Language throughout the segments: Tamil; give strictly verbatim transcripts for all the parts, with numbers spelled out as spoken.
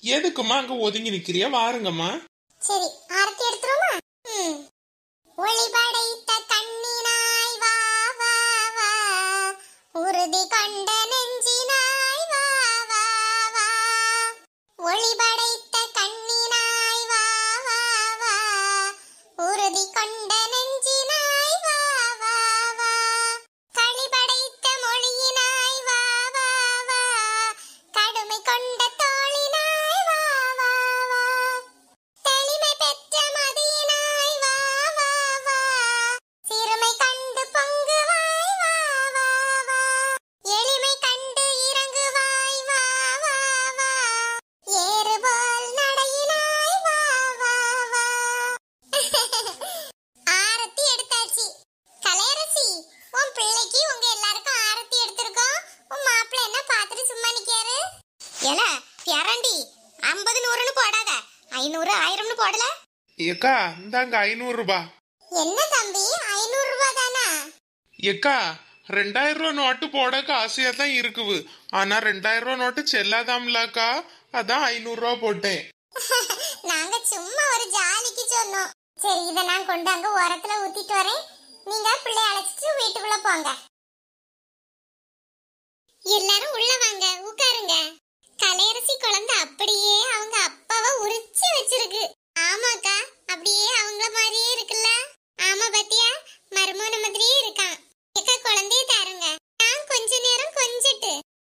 எதுக்குமா அங்க ஒதுங்கி நிக்கிறியா? வாருங்கம்மா. சரி, ஆரத்தி எடுத்துருமா? ம். ஒளி படைத்த கண்ணினாய் வா வா வா, உறுதி கொண்ட நெஞ்சினாய் வா வா வா, ஒளி படைத்த கண்ணினாய் வா வா வா, உறுதி கொண்ட நெஞ்சினாய் வா வா வா, களி படைத்த மொழியினாய் வா வா வா, கடுமை கொண்ட தோளினாய் வா வா வா, தெளிமை பெற்ற மதியினாய் வா வா வா, சிறுமை கண்டு பொங்குவாய் வா வா வா, எளிமை கண்டு இறங்குவாய் வா வா வா, ஏறு போல் நடையினாய் வா வா வா. ஆரத்தி எடுத்தாச்சு. கலையரசி, உன் பிள்ளைக்கு உங்க எல்லாருக்கும் ஆரத்தி எடுத்திருக்கோம். உன் மாப்பிள்ளை என்ன பார்த்துட்டு சும்மா நிக்காரு? ஏல பியாரண்டி, ஐம்பது நூறுன்னு போடாத, ஐநூறு ஆயிரம்னு போடல. ஏக்கா இந்தாங்க ஐநூறு ரூபாய். என்ன தம்பி, ஐநூறு ரூபாய் தானா? ஏக்கா ரெண்டாயிரம் ரூபாய் நோட்டு போட ஆசையா தான் இருக்குது. ஆனா ரெண்டாயிரம் ரூபாய் நோட்டு செல்லாதாம்லாக்கா, அதான் ஐநூறு ரூபாய் போட்டேன். நாங்க சும்மா ஒரு ஜாலிக்கு சொன்னோம். சரி, இத நான் கொண்டு அங்க ஓரத்துல ஊத்திட்டு வரேன். நீங்க பிள்ளை அழைச்சிட்டு வீட்டுக்குள்ள போங்க. எல்லாரும் உள்ள வாங்க, உட்காருங்க. கலையரசி குழந்தை அப்படியே அவங்க அப்பாவை உரிச்சு வச்சிருக்கு. ஆமாக்கா, அப்படியே அவங்கள மாதிரியே இருக்குல்ல. ஆமா பாத்தியா, மருமகன மாதிரியே இருக்கான். ஏக்கா குழந்தைய தாருங்க, நான் கொஞ்ச நேரம் கொஞ்சிட்டு.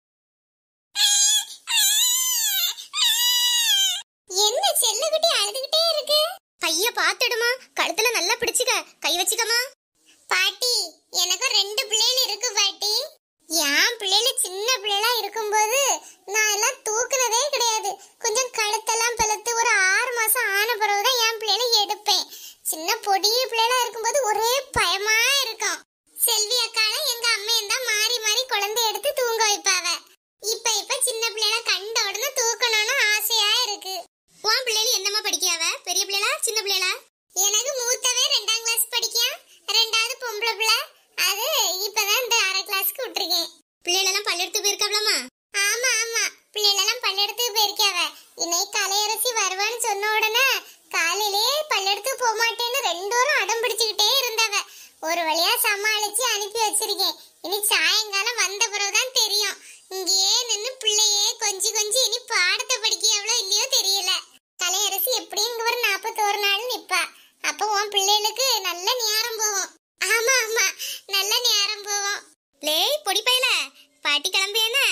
என்ன செல்லுக்குட்டி அழுதுகிட்டே இருக்கு? கைய பாத்துடுமா, கழுத்துல நல்லா பிடிச்சுக்க, கை வச்சுக்கமா. பாட்டி, எனக்கு ரெண்டு பிள்ளைகள் இருக்கு பாட்டி. என் பிள்ளைல சின்ன பிள்ளைகளா இருக்கும்போது நான் எல்லாம் தூக்குனதே கிடையாது. கொஞ்சம் கழுத்தெல்லாம் பெலத்து ஒரு ஆறு மாசம் ஆன பிறகுதான் என் பிள்ளைல எடுப்பேன். சின்ன பொடிய பிள்ளைகளா இருக்கும்போது ஒரே பயமா இருக்கும். செல்வி அக்கால எங்க அம்மையும் தான் மாறி மாறி குழந்தை எடுத்து தூங்க வைப்பாவ. இப்ப இப்ப சின்ன பிள்ளைல கண்ட உடனே தூக்கணும்னு ஆசையா இருக்கு. உன் பிள்ளைல என்னமா படிக்காவ? பெரிய பிள்ளைகளா சின்ன பிள்ளைகளா? எனக்கு மூத்தவே ரெண்டாம் கிளாஸ் படிக்கான், ரெண்டாவது பொம்பளை பிள்ளை. அது இப்பதான் இந்த அரை கிளாஸ்க்கு விட்டுருக்கேன். பிள்ளைகளெல்லாம் பள்ளெடுத்து போயிருக்காவலாமா? ஆமா ஆமா, பிள்ளைகளெல்லாம் பள்ளெடுத்து போயிருக்காவ. இன்னைக்கு கலையரசி வருவான்னு சொன்ன உடனே காலையிலே பள்ளெடுத்து போக மாட்டேன்னு ரெண்டோரும் அடம் பிடிச்சுக்கிட்டே இருந்தவ. ஒரு வழியா சமாளிச்சு அனுப்பி வச்சிருக்கேன். இனி சாயங்காலம் வந்த பிறகுதான் தெரியும். இங்கேயே நின்னு பிள்ளையே கொஞ்சி கொஞ்சி இனி பாடத்தை படிக்க எவ்வளோ இல்லையோ தெரியல. கலையரசி எப்படியும் இங்க ஒரு நாற்பத்தோரு நாள் நிப்பா. அப்ப உன் பிள்ளைகளுக்கு நல்ல நேரம் போகும். ஆமா ஆமா, நல்ல நேரம் போகும். லேய் பொடி பையல, பாட்டி கிளம்பியேனா?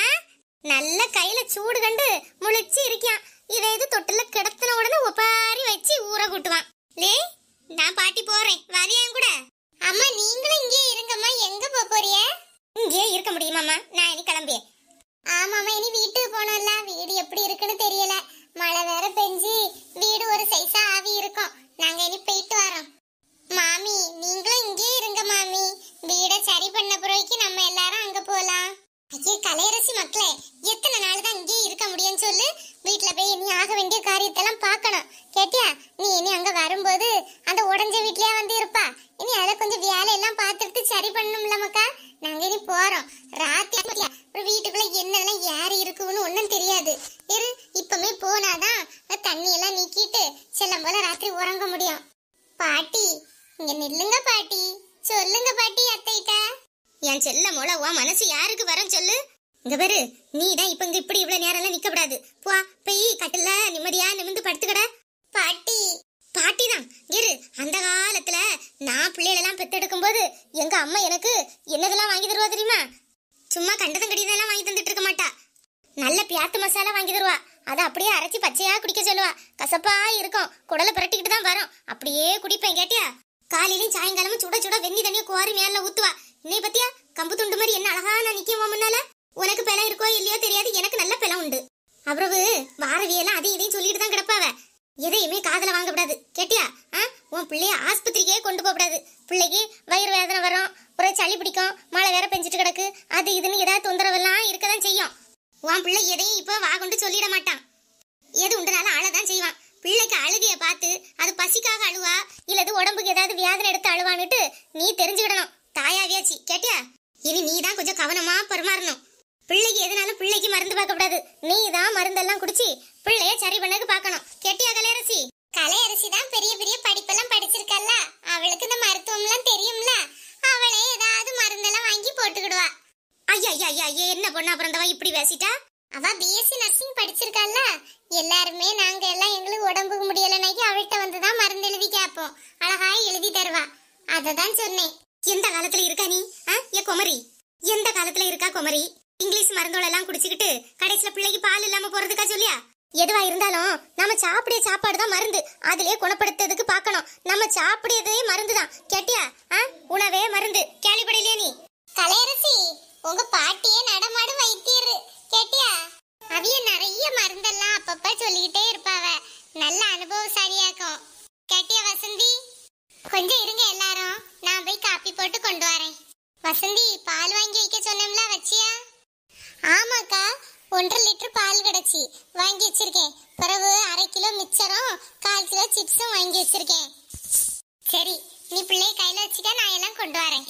நல்ல கையில சூடு கண்டு முழிச்சு இருக்கான். இதை இது தொட்டில கிடத்தின உடனே ஒப்பாரி வச்சு ஊற கூட்டுவான். லேய், நான் பாட்டி போறேன், வரியா கூட? அம்மா நீங்களும் இங்கே இருங்கம்மா. எங்க போக போறிய? இங்கே இருக்க முடியுமாம்மா, நான் இனி கிளம்பியேன். ஆமாம்மா, இனி வீட்டுக்கு போனோம்ல. வீடு எப்படி இருக்குன்னு தெரியல. மழை வேற பெஞ்சு வீடு ஒரு சைஸா ஆவி இருக்கும். நாங்க இனி போயிட்டு வரோம். மாமி நீங்களும் இங்கே இருங்க மாமி. வீட சரி பண்ண பிறகு நம்ம எல்லாரும் அங்க போலாம். ஐயே கலையரசி மக்களே, எத்தனை நாள் தான் இங்கே இருக்க முடியும்னு சொல்லு. வீட்டுல போய் இனி ஆக வேண்டிய காரியத்தெல்லாம் பார்க்கணும். கேட்டியா? நீ இனி அங்க வரும்போது அந்த உடஞ்ச வீட்லயே வந்து இருப்பா. இனி அதை கொஞ்சம் வேலையெல்லாம் பார்த்துட்டு சரி பண்ணணும்ல மக்கா. நாங்க இனி போறோம். ராத்திரி ஒரு வீட்டுக்குள்ள என்னெல்லாம் யாரு இருக்குன்னு ஒன்னும் தெரியாது. இரு, இப்பமே போனாதான் தண்ணி எல்லாம் நீக்கிட்டு செல்லம் போல ராத்திரி உறங்க முடியும். பாட்டி இங்க நில்லுங்க பாட்டி. சொல்லுங்க பாட்டி அத்தைட்ட. என் செல்ல மோள உன் மனசு யாருக்கு வரும் சொல்லு. இங்க பாரு, நீ தான் இப்ப இங்க இப்படி இவ்வளவு நேரம் எல்லாம் நிக்க கூடாது. போ போய் கட்டில நிம்மதியா நிமிந்து படுத்துக்கட. பாட்டி பாட்டி தான் இரு. அந்த காலத்துல நான் பிள்ளைகளெல்லாம் பெத்தெடுக்கும் போது எங்க அம்மா எனக்கு என்னதெல்லாம் வாங்கி தருவா தெரியுமா? சும்மா கண்டதும் கடிதெல்லாம் வாங்கி தந்துட்டு இருக்க மாட்டா. நல்ல பியாத்து மசாலா வாங்கி தருவா. அதை அப்படியே அரைச்சி பச்சையா குடிக்க சொல்லுவா. கசப்பா இருக்கும், குடலை புரட்டிக்கிட்டு தான் வரும். அப்படியே குடிப்பேன். கேட்டியா? காலையிலும் சாயங்காலமும் சுட சுட வெந்நி தண்ணிய குவாரி மேல ஊத்துவா. இன்னை பத்தியா கம்பு துண்டு மாதிரி என்ன அழகா நான் நிக்கும் முன்னால. உனக்கு பெலம் இருக்கோ இல்லையோ தெரியாது, எனக்கு நல்ல பெலம் உண்டு. அப்புறவு வாரவியெல்லாம் அதையும் இதையும் சொல்லிட்டு தான் கிடப்பாவ. எதையுமே காதல வாங்கக்கூடாது. கேட்டியா? உன் பிள்ளைய ஆஸ்பத்திரிக்கே கொண்டு போகக்கூடாது. பிள்ளைக்கு வயிறு வேதனை வரும், ஒரு சளி பிடிக்கும், மழை வேற பெஞ்சிட்டு கிடக்கு, அது இதுன்னு ஏதாவது தொந்தரவெல்லாம் இருக்கதான் செய்யும். உன் பிள்ளை எதையும் இப்ப வா கொண்டு சொல்லிட மாட்டான். எது உண்டுனாலும் அழதான் செய்வான். பிள்ளைக்கு அழுகைய பார்த்து அது பசிக்காக அழுவா இல்லது உடம்புக்கு ஏதாவது வியாதனை எடுத்து அழுவான்னுட்டு நீ தெரிஞ்சுக்கிடணும். தாயாவியாச்சு. கேட்டியா? இனி நீ தான் கொஞ்சம் கவனமா பரிமாறணும். பிள்ளைக்கு எதனாலும் பிள்ளைக்கு மருந்து பார்க்க கூடாது. நீ தான் மருந்தெல்லாம் குடிச்சி பிள்ளைய சரி பண்ணக்கு பார்க்கணும். கேட்டியா கலையரசி? கலையரசி தான் பெரிய பெரிய படிப்பெல்லாம் படிச்சிருக்கல்ல, அவளுக்கு இந்த மருத்துவம் எல்லாம் தெரியும்ல. அவளே ஏதாவது மருந்தெல்லாம் வாங்கி போட்டுக்கிடுவா. ஐயா ஐயா ஐயா, என்ன பொண்ணா பிறந்தவா இப்படி பேசிட்டா? அவ பிஎஸ்சி நர்சிங் படிச்சிருக்கால. எல்லாருமே நாங்க எல்லாம் எங்களுக்கு உடம்புக்கு முடியலனாக்கி அவள்கிட்ட வந்துதான் மருந்து எழுதி கேட்போம். அழகாய் எழுதி தருவா. அததான் சொன்னேன். எந்த காலத்துல இருக்கா நீ? ஏ குமரி, எந்த காலத்துல இருக்கா குமரி? இங்கிலீஷ் மருந்தோட எல்லாம் குடிச்சுக்கிட்டு கடைசியில பிள்ளைக்கு பால் இல்லாம போறதுக்கா சொல்லியா? எதுவா இருந்தாலும் நம்ம சாப்பிடிய சாப்பாடு தான் மருந்து. அதுலயே குணப்படுத்துறதுக்கு பார்க்கணும். நம்ம சாப்பிடியதே மருந்து தான். கேட்டியா? உணவே மருந்து. கேள்விப்படலையா நீ? கலையரசி, உங்க பாட்டியே நடமாடு வைத்தியர். கேட்டியா? அவிய நிறைய மருந்தெல்லாம் அப்பப்ப சொல்லிக்கிட்டே இருப்பாவ. நல்ல அனுபவசாலியாக்கும். கேட்டியா வசந்தி? கொஞ்சம் இருங்க எல்லாரும், நான் போய் காப்பி போட்டு கொண்டு வரேன். வசந்தி, பால் வாங்கி வைக்க சொன்னோம்ல, வச்சியா? ஆமாக்கா, ஒன்றரை லிட்டர் பால் கிடைச்சி வாங்கி வச்சிருக்கேன். பிறகு அரை கிலோ மிச்சரும் கால் கிலோ சிப்ஸும் வாங்கி வச்சிருக்கேன். சரி, நீ பிள்ளைய கையில வச்சுக்க, நான் எல்லாம் கொண்டு வரேன்.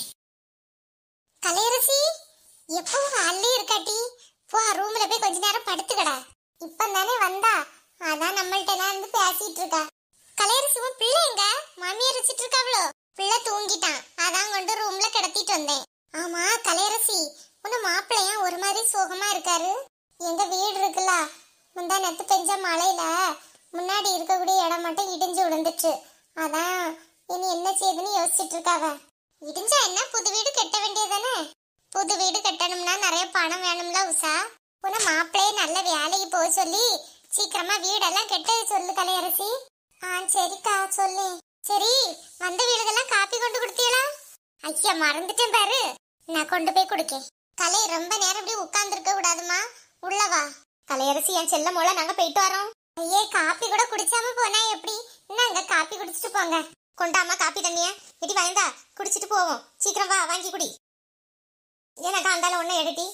கலையரசி, எப்பவும் ஹால்லே இருக்காட்டி, போ ரூம்ல போய் கொஞ்ச நேரம் படுத்துக்கடா. இப்ப தானே வந்தா, அதான் நம்மள்ட்ட நான் வந்து பேசிட்டு இருக்கா. கலையரசி, உன் பிள்ளை எங்க? மாமியார் வச்சிட்டு இருக்காவளோ? பிள்ளை தூங்கிட்டான், அதான் கொண்டு ரூம்ல கிடத்திட்டு வந்தேன். ஆமா கலையரசி, உன்ன மாப்பிள்ளையா ஒரு மாதிரி சோகமா இருக்காரு? எங்க வீடு இருக்குல்ல, முந்தா நேத்து பெஞ்ச மழையில முன்னாடி இருக்கக்கூடிய இடம் மட்டும் இடிஞ்சு விழுந்துச்சு. அதான் இனி என்ன செய்யுதுன்னு யோசிச்சுட்டு இருக்காவ. இடிஞ்சா என்ன, புது வீடு கட்ட வேண்டியதானே? புது வீடு கட்டணும்னா நிறைய பணம் வேணும்ல உஷா. உன்ன மாப்பிள்ளையே நல்ல வேலைக்கு போக சொல்லி சீக்கிரமா வீடெல்லாம் கட்ட சொல்லு கலையரசி. ஆ சரிக்கா, சொல்லு. சரி, வந்த வீடுகள்லாம் காப்பி கொண்டு கொடுத்தீங்களா? ஐயா மறந்துட்டேன் பாரு, நான் கொண்டு போய் கொடுக்கேன். கலை, ரொம்ப நேரம் இப்படி உட்கார்ந்து இருக்க கூடாதுமா, உள்ளவா. கலையரசி, என் செல்ல மோள, நாங்க போயிட்டு வரோம். ஐயே, காப்பி கூட குடிச்சாம போனா எப்படி? என்னங்க, காப்பி குடிச்சிட்டு போங்க. கொண்டாமா காப்பி தண்ணிய, இடி வாய்ந்தா குடிச்சிட்டு போவோம். சீக்கிரம் வா, வாங்கி குடி. எனக்கு அந்தால ஒண்ணு எடுட்டி.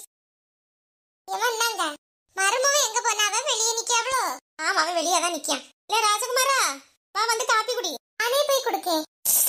ஏமா என்னங்க, மருமவன் எங்க போனாவ? வெளியே நிக்காவளோ? ஆமா, அவன் வெளியே தான் நிக்கான். இல்ல ராஜகுமாரா, வா வந்து காப்பி குடி. நானே போய் கொடுக்கேன்.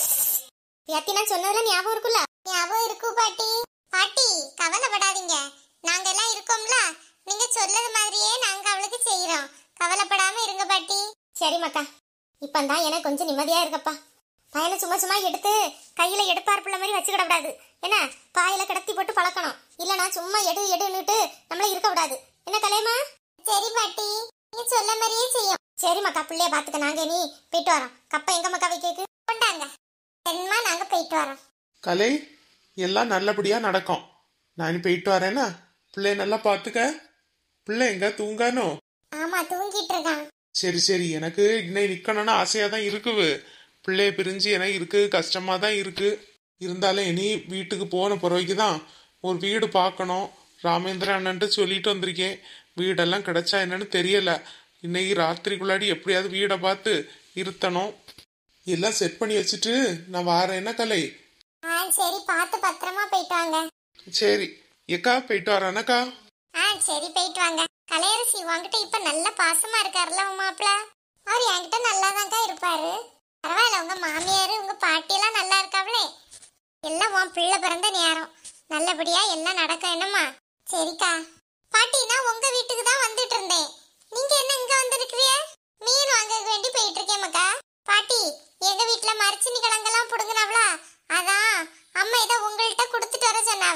யாத்தி, நான் சொன்னதுல ஞாபகம் இருக்குல்ல? ஞாபகம் இருக்கு பாட்டி. பாட்டி, கவலைப்படாதீங்க, நாங்க எல்லாம் இருக்கோம்ல. நீங்க சொல்லது மாதிரியே நாங்க அவளுக்கு செய்யறோம். கவலைப்படாம இருங்க பாட்டி. சரி மக்கா, இப்பந்தான் எனக்கு கொஞ்சம் நிம்மதியா இருக்கப்பா. பையனை சும்மா சும்மா எடுத்து கையில எடுப்பார் பிள்ளை மாதிரி வச்சுக்கிட கூடாது. என்ன, பாயில கிடத்தி போட்டு பழக்கணும். இல்லனா சும்மா எடு எடுன்னுட்டு நம்மள இருக்க கூடாது. என்ன கலையம்மா? சரி பாட்டி, நீ சொல்ல மாதிரியே செய்யும். சரி மக்கா, பிள்ளைய பாத்துக்க. நாங்க நீ போயிட்டு வரோம். கப்ப எங்க மக்கா வைக்க கொண்டாங்க. தென்மா, நாங்க போயிட்டு வரோம். கலை, எல்லாம் நல்லபடியா நடக்கும். நான் போயிட்டு வரேன்னா, பிள்ளைய நல்லா பாத்துக்க. பிள்ளை எங்க தூங்கானோ? ஆமா, தூங்கிட்டு இருக்கான். சரி சரி, எனக்கு இன்னை நிக்கணும்னு ஆசையா தான் இருக்குது. பிள்ளைய பிரிஞ்சு எனக்கு இருக்கு, கஷ்டமா தான் இருக்கு. இருந்தாலும் இனி வீட்டுக்கு போன பிறகு தான் ஒரு வீடு பார்க்கணும். ராமேந்திர அண்ணன்ட்டு சொல்லிட்டு வந்திருக்கேன். வீடெல்லாம் கிடைச்சா என்னன்னு தெரியல. இன்னைக்கு ராத்திரிக்குள்ளாடி எப்படியாவது வீடை பார்த்து இருத்தணும். எல்லாம் செட் பண்ணி வச்சுட்டு நான் வாரேன். என்ன கலை? ஆ சரி, பார்த்து பத்திரமா போயிட்டு வாங்க. சரி எக்கா, போயிட்டு வரேனக்கா. ஆ சரி, போயிட்டு வாங்க. கலையரசி, உங்ககிட்ட இப்ப நல்ல பாசமா இருக்காருல்ல உங்க மாப்பிள்ள? அவர் என்கிட்ட நல்லாதான்க்கா இருப்பாரு. பரவாயில்ல, உங்க மாமியாரு உங்க பாட்டி எல்லாம் நல்லா இருக்காவளே. எல்லாம் உன் பிள்ளை பிறந்த நேரம், நல்லபடியா எல்லாம் நடக்கும். என்னம்மா? சரிக்கா. பாட்டி, நான் உங்க வீட்டுக்கு தான் வந்துட்டு இருந்தேன். நீங்க என்ன இங்க வந்திருக்கிறிய? மீன் வாங்க வேண்டி போயிட்டு இருக்கேன் மக்கா. பாட்டி, எங்க வீட்டுல மரச்சினி கிழங்கெல்லாம் புடுங்கினாவளா, அதான் அம்மா இதை உங்கள்கிட்ட கொடுத்துட்டு வர சொன்னாவ.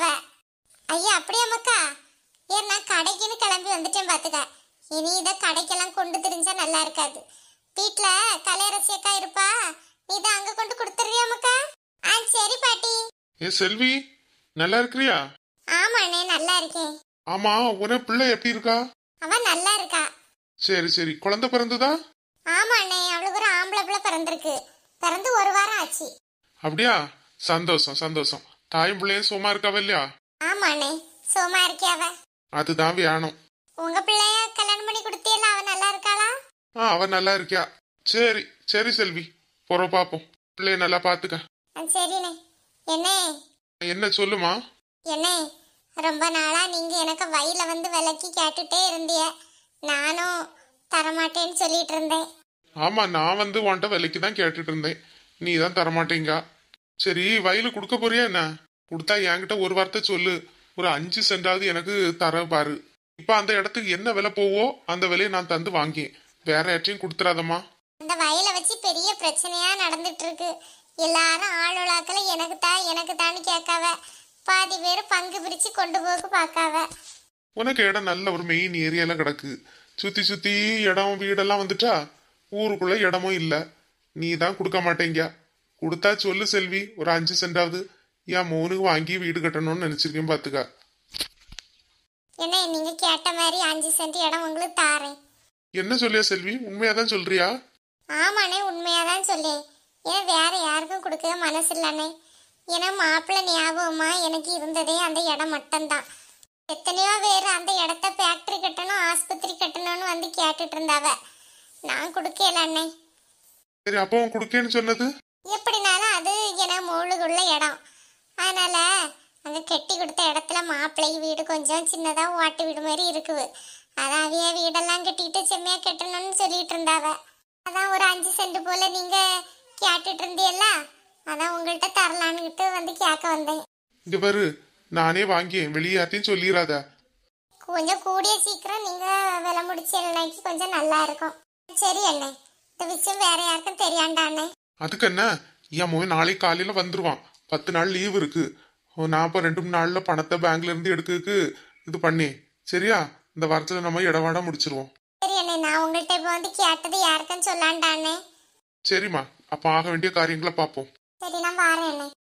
ஐயா அப்படியே மக்கா? ஏன், நான் கடைக்குன்னு கிளம்பி வந்துட்டேன் பாத்துக்க. இனி இதை கடைக்கெல்லாம் கொண்டு தெரிஞ்சா நல்லா இருக்காது. வீட்டுல கலையரசி அக்கா இருப்பா, நீ இதை அங்க கொண்டு கொடுத்துருவியா மக்கா? ஆ சரி பாட்டி. ஏ செல்வி, நல்லா இருக்கிறியா? ஆமாண்ணே, நல்லா இருக்கேன். ஆமா, உன பிள்ளை எப்படி இருக்கா? அவ நல்லா இருக்கா. சரி சரி, குழந்தை பிறந்ததா? ஆமாண்ணே, அவளுக்கு ஒரு ஆம்பளை பிள்ளை பிறந்திருக்கு. பிறந்து ஒரு வாரம் ஆச்சு. அப்படியா? சந்தோஷம் சந்தோஷம். தாயும் பிள்ளையும் சும்மா இருக்காவ இல்லையா? ஆமாண்ணே, சும்மா இருக்கியாவ. அதுதான் வேணும். உங்க பிள்ளைய கல்யாணம் பண்ணி கொடுத்தியல்ல, அவ நல்லா இருக்காளா? ஆ, அவ நல்லா இருக்கியா. சரி சரி செல்வி, போற பாப்போம். பிள்ளைய நல்லா பாத்துக்க. சரிண்ணே. என்ன என்ன சொல்லுமா? என்ன, ரொம்ப நாளா நீங்க எனக்கு வயல வந்து விலைக்கு கேட்டுட்டே இருந்திய. நானும் தரமாட்டேன்னு சொல்லிட்டு இருந்தேன். ஆமா, நான் வந்து உன்ட்ட விலைக்கு தான் கேட்டுட்டு இருந்தேன். நீ தான் தரமாட்டேங்க. சரி, வயலு கொடுக்க போறியா என்ன? கொடுத்தா என்கிட்ட ஒரு வார்த்தை சொல்லு. ஒரு அஞ்சு சென்டாவது எனக்கு தர பாரு. இப்ப அந்த இடத்துக்கு என்ன விலை போவோ அந்த விலையை நான் தந்து வாங்கி வேற யார்ட்டையும் கொடுத்துறாதம்மா. அந்த வயலை வச்சு பெரிய பிரச்சனையா நடந்துட்டு இருக்கு. எல்லாரும் ஆளுளாக்கல எனக்கு தான் எனக்கு தான்னு கேட்காவ. பாதி பேர் பங்கு பிரிச்சு கொண்டு போக பார்க்காவ. உனக்கு இடம் நல்ல ஒரு மெயின் ஏரியால கிடக்கு. சுத்தி சுத்தி இடம் வீடெல்லாம் வந்துட்டா ஊருக்குள்ள இடமும் இல்ல. நீ தான் கொடுக்க மாட்டேங்க. கொடுத்தா சொல்லு செல்வி, ஒரு அஞ்சு சென்டாவது என் மோனுக்கு வாங்கி வீடு கட்டணும்னு நினைச்சிருக்கேன் பாத்துக்கா. என்ன நீங்க கேட்ட மாதிரி அஞ்சு சென்ட் இடம் உங்களுக்கு தாரேன். என்ன சொல்லியா செல்வி, உண்மையாதான் சொல்றியா? ஆமாண்ணே, உண்மையாதான் சொல்லேன். ஏன் வேற யாருக்கும் கொடுக்க மனசு இல்லண்ணே. ஏன்னா மாப்பிள்ளை ஞாபகமா எனக்கு இருந்ததே அந்த இடம் மட்டும்தான். எத்தனையோ பேர் அந்த இடத்த ஃபேக்டரி கட்டணும் ஆஸ்பத்திரி கட்டணும்னு வந்து கேட்டுட்டு இருந்தாவ. நான் கொடுக்கல அண்ணே. சரி, அப்போ கொடுக்கேன்னு சொன்னது எப்படினாலும் அது என மூழுகுள்ள இடம். அதனால அங்க கெட்டி கொடுத்த இடத்துல மாப்பிள்ளை வீடு கொஞ்சம் சின்னதா ஓட்டு வீடு மாதிரி இருக்குது. அதாவிய வீடெல்லாம் கட்டிட்டு செம்மையா கட்டணும்னு சொல்லிட்டு இருந்தாவ. அதான் ஒரு அஞ்சு சென்ட் போல நீங்க கேட்டுட்டு இருந்தீல்ல, அதான் உங்கள்கிட்ட தரலான்னுட்டு வந்து கேட்க வந்தேன். இங்க பாரு, நானே வாங்கியேன், வெளியாத்தையும் சொல்லிடாத. கொஞ்சம் கூடிய சீக்கிரம் நீங்க விலை முடிச்சு கொஞ்சம் நல்லா இருக்கும். சரி அண்ணே, இந்த விஷயம் வேற யாருக்கும் தெரியாண்டா அண்ணே. அதுக்கு என்ன, என் மோன் நாளைக்கு காலையில வந்துருவான். பத்து நாள் லீவ் இருக்கு. நான் இப்போ ரெண்டு மூணு நாள்ல பணத்தை பேங்க்ல இருந்து எடுக்கிறதுக்கு இது பண்ணி சரியா, இந்த வாரத்துல நம்ம இடவாட முடிச்சிருவோம். சரி அண்ணே, நான் உங்கள்கிட்ட இப்போ வந்து கேட்டது யாருக்குன்னு சொல்லாண்டா அண்ணே. சரிம்மா, அப்ப ஆக வேண்டிய காரியங்களை பார்ப்போம். சரி, நான் வாரேன் அண்ணே.